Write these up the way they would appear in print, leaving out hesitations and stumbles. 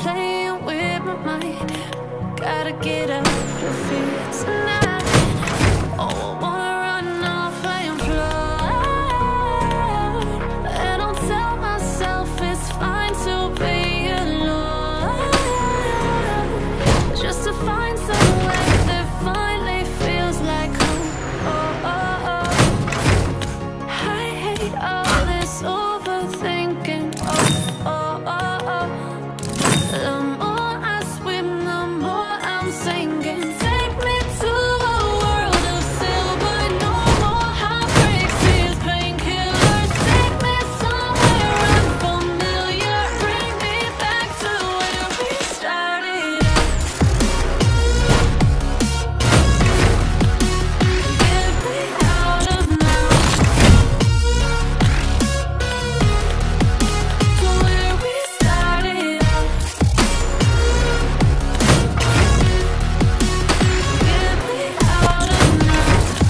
playing with my mind. Gotta get out of here tonight. Oh, I wanna run off and fly, and I'll tell myself it's fine to be alone, just to find somewhere that finally feels like home. Oh, oh, oh. I hate all this overthinking. Oh, oh, oh, oh. The more I swim, the more I'm sinking. Take me to a world of silver. No more heartbreaks, tears, painkillers. Take me somewhere unfamiliar. Bring me back to where we started. Get me out of now, to where we started. Get me out of now,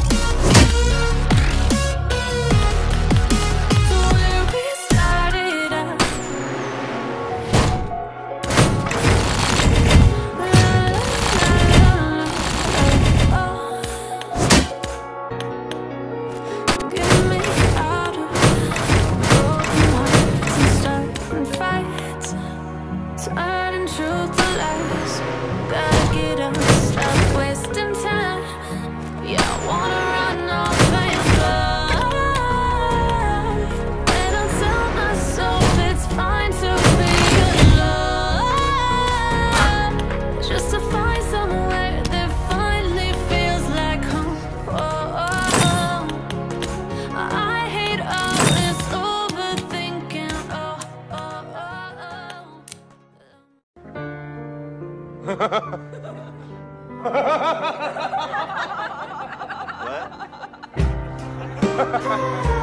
to where we started at. La, la, la, la, oh. Get me out of broken hearts and starting fights, turning truth to lies. Gotta get up, stop wasting time. Yeah, I wanna run off and fly, and I'll tell myself it's fine to be alone, just to find somewhere that finally feels like home. Oh, oh, oh. I hate all this overthinking. Oh, oh, oh, oh. What?